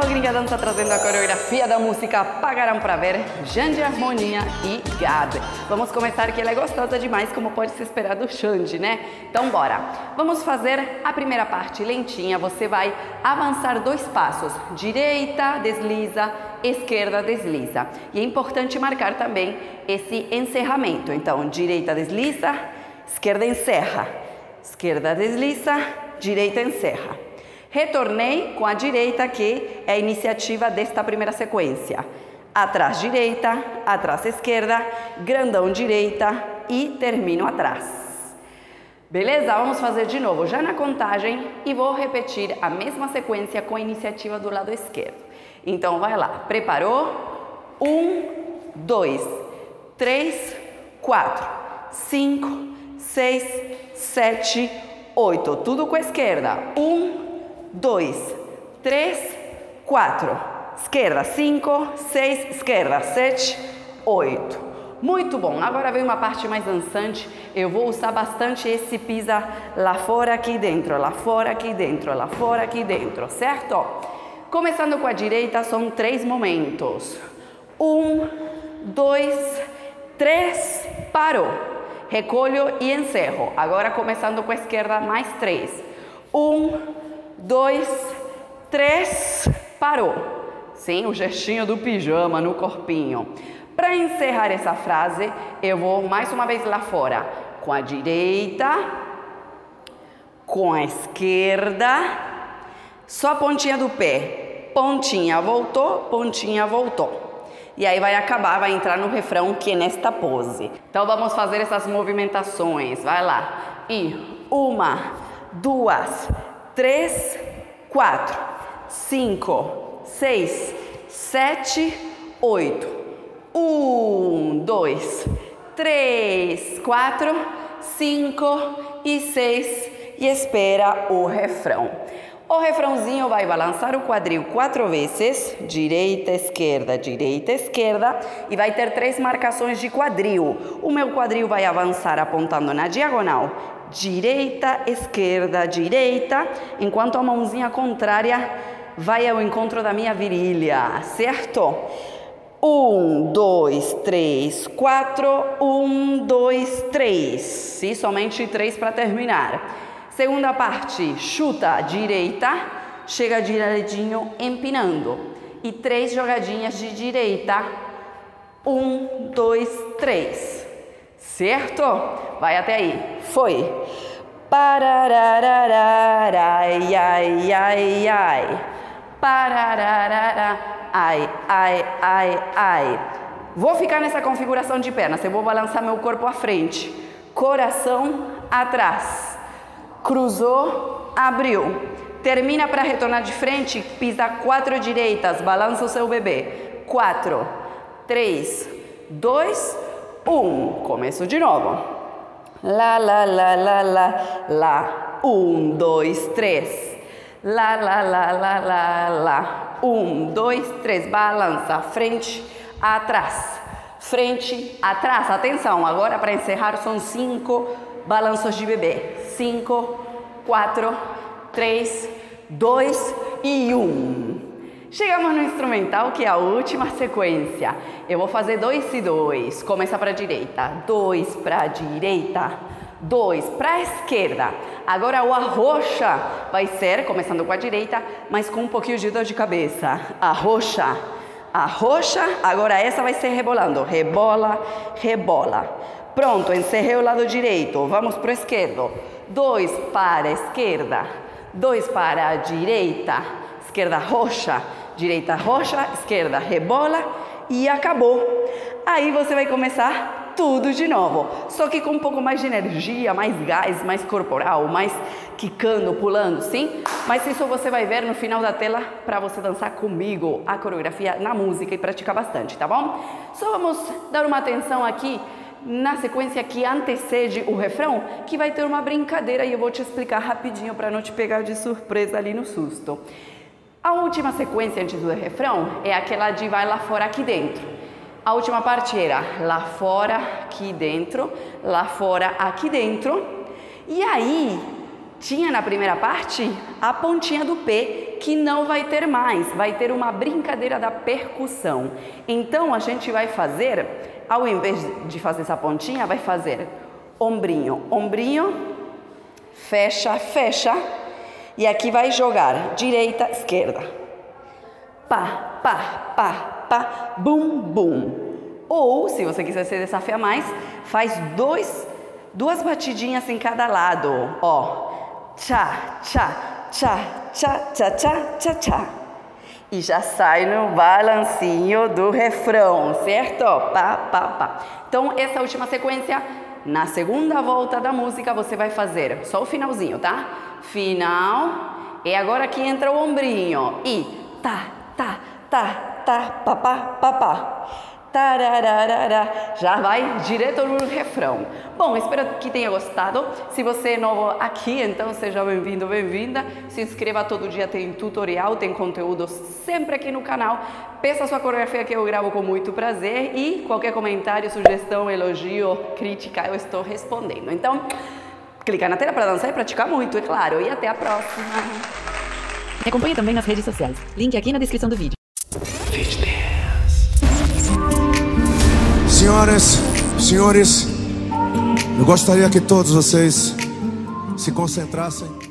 Gringa Dança trazendo a coreografia da música Pagarão Pra Ver, Xande Harmonia e Gabi. Vamos começar que ela é gostosa demais, como pode se esperar do Xande, né? Então bora! Vamos fazer a primeira parte lentinha, você vai avançar 2 passos, direita, desliza, esquerda, desliza. E é importante marcar também esse encerramento, então direita, desliza, esquerda, encerra, esquerda, desliza, direita, encerra. Retornei com a direita, que é a iniciativa desta primeira sequência. Atrás direita, atrás esquerda, grandão direita e termino atrás. Beleza? Vamos fazer de novo, já na contagem, e vou repetir a mesma sequência com a iniciativa do lado esquerdo. Então vai lá, preparou? 1, 2, 3, 4, 5, 6, 7, 8. Tudo com a esquerda. 1, 2, 3, 4, esquerda, 5, 6, esquerda, 7, 8. Muito bom, agora vem uma parte mais dançante, eu vou usar bastante esse pisa lá fora, aqui dentro, lá fora, aqui dentro, lá fora, aqui dentro, certo? Começando com a direita, são 3 momentos. 1, 2, 3, parou. Recolho e encerro. Agora começando com a esquerda, mais 3. 1, 2, 3, parou. Sim, o gestinho do pijama no corpinho. Para encerrar essa frase, eu vou mais uma vez lá fora. Com a direita, com a esquerda, só a pontinha do pé. Pontinha voltou, pontinha voltou. E aí vai acabar, vai entrar no refrão, que é nesta pose. Então vamos fazer essas movimentações. Vai lá. E 1, 2, 3, 4, 5, 6, 7, 8. 1, 2, 3, 4, 5 e 6. E espera o refrão. O refrãozinho vai balançar o quadril 4 vezes, direita, esquerda, e vai ter 3 marcações de quadril. O meu quadril vai avançar apontando na diagonal, direita, direita, enquanto a mãozinha contrária vai ao encontro da minha virilha, certo? 1, 2, 3, 4, 1, 2, 3, e somente 3 para terminar. Segunda parte, chuta a direita, chega direitinho empinando. E 3 jogadinhas de direita. 1, 2, 3. Certo? Vai até aí. Foi. Parararara, ai, ai, ai, ai. Parararara, ai, ai, ai, ai. Vou ficar nessa configuração de pernas. Eu vou balançar meu corpo à frente. Coração atrás. Cruzou, abriu. Termina para retornar de frente, pisa 4 direitas, balança o seu bebê. 4, 3, 2, 1. Começo de novo. Lá, lá, lá, lá, lá, lá. 1, 2, 3. Lá, lá, lá, lá, lá, lá. 1, 2, 3. Balança, frente, atrás. Frente, atrás. Atenção, agora para encerrar são 5 balanços de bebê. 5, 4, 3, 2 e 1. Chegamos no instrumental, que é a última sequência. Eu vou fazer 2 e 2. Começa para a direita. 2 para a direita. 2 para a esquerda. Agora o arrocha vai ser, começando com a direita, mas com um pouquinho de dor de cabeça. Arrocha. Arrocha. Agora essa vai ser rebolando. Rebola, rebola. Pronto, encerrei o lado direito, vamos para o esquerdo. 2 para a esquerda, 2 para a direita, esquerda roxa, direita roxa, esquerda rebola e acabou. Aí você vai começar tudo de novo, só que com um pouco mais de energia, mais gás, mais corporal, mais quicando, pulando, sim? Mas isso você vai ver no final da tela para você dançar comigo a coreografia na música e praticar bastante, tá bom? Só vamos dar uma atenção aqui na sequência que antecede o refrão, que vai ter uma brincadeira e eu vou te explicar rapidinho para não te pegar de surpresa ali no susto. A última sequência antes do refrão é aquela de vai lá fora, aqui dentro. A última parte era lá fora, aqui dentro, lá fora, aqui dentro. E aí, tinha na primeira parte a pontinha do pé, que não vai ter mais, vai ter uma brincadeira da percussão. Então a gente vai fazer, ao invés de fazer essa pontinha, vai fazer ombrinho, ombrinho, fecha, fecha, e aqui vai jogar direita, esquerda. Pá, pá, pá, pá, bum, bum. Ou, se você quiser se desafiar mais, faz duas batidinhas em cada lado, ó. Tchá, tchá, tchá, tchá, tchá, tchá, tchá, tchá. E já sai no balancinho do refrão, certo? Pá, pá, pá. Então, essa última sequência, na segunda volta da música, você vai fazer só o finalzinho, tá? Final. E agora aqui entra o ombrinho. E tá, tá, tá, tá, pá, pá, pá, pá. Tarararara, já vai direto no refrão. Bom, espero que tenha gostado. Se você é novo aqui, então seja bem-vindo, bem-vinda. Se inscreva, todo dia tem tutorial, tem conteúdo sempre aqui no canal. Peça a sua coreografia que eu gravo com muito prazer e qualquer comentário, sugestão, elogio, crítica, eu estou respondendo. Então, clica na tela para dançar e praticar muito, é claro. E até a próxima. Me acompanhe também nas redes sociais. Link aqui na descrição do vídeo. Senhoras, senhores, eu gostaria que todos vocês se concentrassem.